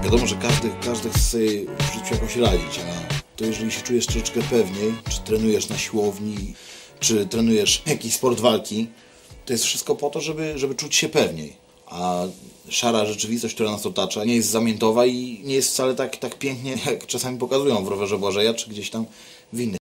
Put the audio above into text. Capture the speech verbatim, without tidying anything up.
Wiadomo, że każdy, każdy chce sobie w życiu jakoś radzić, a to jeżeli się czujesz troszeczkę pewniej, czy trenujesz na siłowni, czy trenujesz jakiś sport walki, to jest wszystko po to, żeby, żeby czuć się pewniej. A szara rzeczywistość, która nas otacza, nie jest zamętowa i nie jest wcale tak, tak pięknie, jak czasami pokazują w Rowerze Błażeja, czy gdzieś tam w innych.